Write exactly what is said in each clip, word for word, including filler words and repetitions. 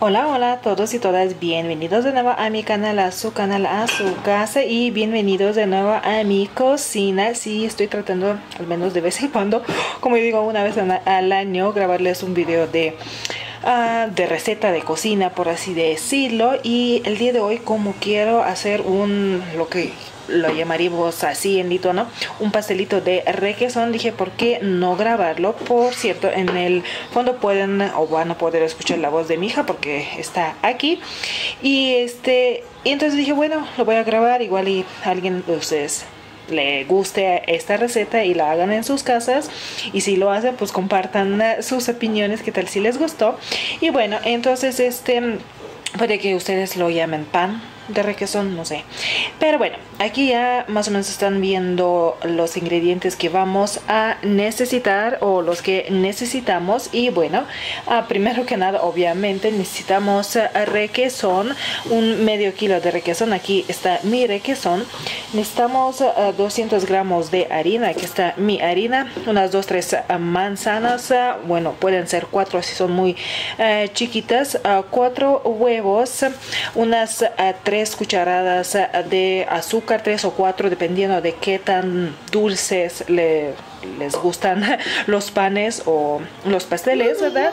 Hola, hola a todos y todas, bienvenidos de nuevo a mi canal, a su canal, a su casa y bienvenidos de nuevo a mi cocina. Sí, estoy tratando, al menos de vez en cuando, como yo digo, una vez al año, grabarles un video de, uh, de receta de cocina, por así decirlo. Y el día de hoy, como quiero hacer un, lo que lo llamaríamos así en lituano, un pastelito de requesón, dije por qué no grabarlo. Por cierto, en el fondo pueden o van a poder escuchar la voz de mi hija porque está aquí, y este y entonces dije, bueno, lo voy a grabar, igual y a alguien de ustedes le guste esta receta y la hagan en sus casas, y si lo hacen pues compartan sus opiniones, qué tal si les gustó. Y bueno, entonces este puede que ustedes lo llamen pan de requesón, no sé, pero bueno, aquí ya más o menos están viendo los ingredientes que vamos a necesitar o los que necesitamos. Y bueno, uh, primero que nada obviamente necesitamos uh, requesón, un medio kilo de requesón. Aquí está mi requesón. Necesitamos uh, doscientos gramos de harina, aquí está mi harina, unas dos tres uh, manzanas, uh, bueno, pueden ser cuatro si son muy uh, chiquitas, uh, cuatro huevos, unas uh, tres cucharadas de azúcar, tres o cuatro dependiendo de qué tan dulces le, les gustan los panes o los pasteles, ¿verdad?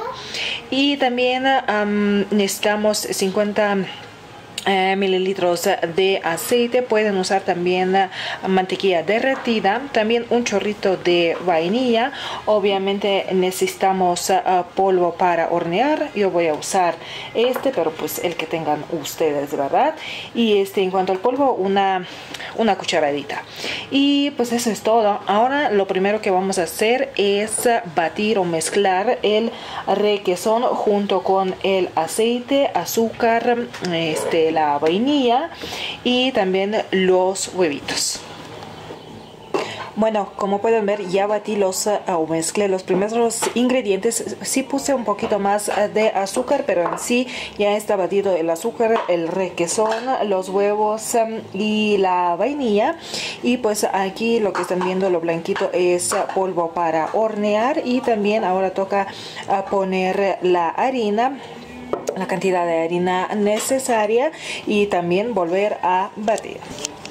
Y también um, necesitamos cincuenta Uh, mililitros de aceite. Pueden usar también uh, mantequilla derretida, también un chorrito de vainilla. Obviamente necesitamos uh, polvo para hornear. Yo voy a usar este, pero pues el que tengan ustedes, ¿verdad? Y este, en cuanto al polvo, una una cucharadita. Y pues eso es todo. Ahora lo primero que vamos a hacer es batir o mezclar el requesón junto con el aceite, azúcar, este la vainilla y también los huevitos. Bueno, como pueden ver, ya batí los uh, o mezclé los primeros ingredientes. Sí puse un poquito más uh, de azúcar, pero en sí ya está batido el azúcar, el requesón, los huevos um, y la vainilla. Y pues aquí lo que están viendo, lo blanquito, es uh, polvo para hornear. Y también ahora toca uh, poner la harina, la cantidad de harina necesaria, y también volver a batir.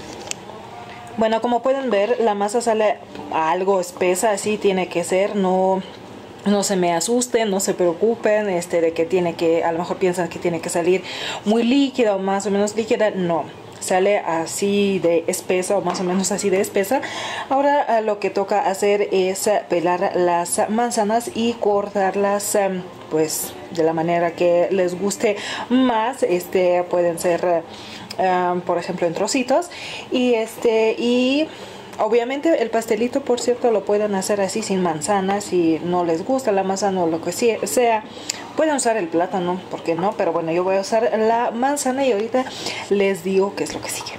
Bueno, como pueden ver, la masa sale algo espesa, así tiene que ser. No, no se me asusten, no se preocupen este, de que tiene que, a lo mejor piensan que tiene que salir muy líquida o más o menos líquida. No, sale así de espesa o más o menos así de espesa. Ahora lo que toca hacer es pelar las manzanas y cortarlas pues de la manera que les guste más. Este pueden ser Um, por ejemplo en trocitos, y este y obviamente el pastelito, por cierto, lo pueden hacer así sin manzanas. Si no les gusta la manzana o lo que sea, pueden usar el plátano, ¿por qué no? Pero bueno, yo voy a usar la manzana y ahorita les digo qué es lo que sigue.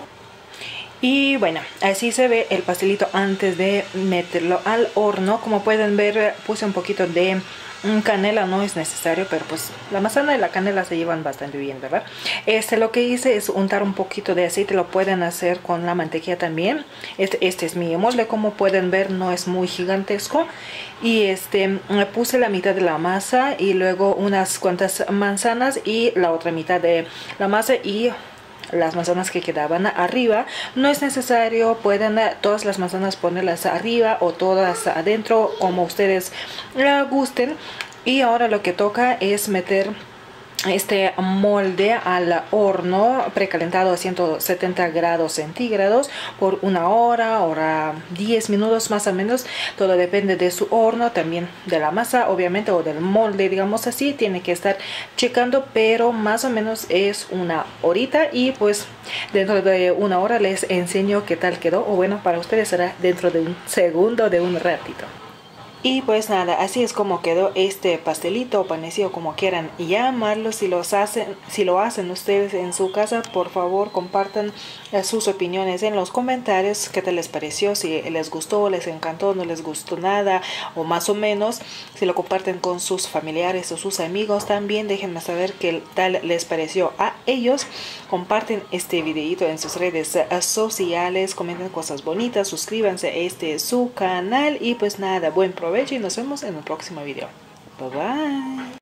Y bueno, así se ve el pastelito antes de meterlo al horno. Como pueden ver, puse un poquito de canela, no es necesario, pero pues la manzana y la canela se llevan bastante bien, ¿verdad? Este, lo que hice es untar un poquito de aceite. Lo pueden hacer con la mantequilla también. Este, este es mi molde, como pueden ver, no es muy gigantesco. Y este, puse la mitad de la masa y luego unas cuantas manzanas y la otra mitad de la masa y las manzanas que quedaban arriba. No es necesario, pueden todas las manzanas ponerlas arriba o todas adentro, como ustedes uh, gusten. Y ahora lo que toca es meter este molde al horno precalentado a ciento setenta grados centígrados por una hora, hora diez minutos más o menos. Todo depende de su horno, también de la masa obviamente, o del molde, digamos así. Tiene que estar checando, pero más o menos es una horita. Y pues dentro de una hora les enseño qué tal quedó, o bueno, para ustedes será dentro de un segundo, de un ratito. Y pues nada, así es como quedó este pastelito o panecillo, como quieran llamarlo. Si los hacen, si lo hacen ustedes en su casa, por favor compartan eh, sus opiniones en los comentarios. ¿Qué tal les pareció? Si les gustó, les encantó, no les gustó nada o más o menos. Si lo comparten con sus familiares o sus amigos, también déjenme saber qué tal les pareció a ellos. Comparten este videito en sus redes eh, sociales, comenten cosas bonitas, suscríbanse a este su canal. Y pues nada, buen provecho y nos vemos en el próximo video. Bye bye.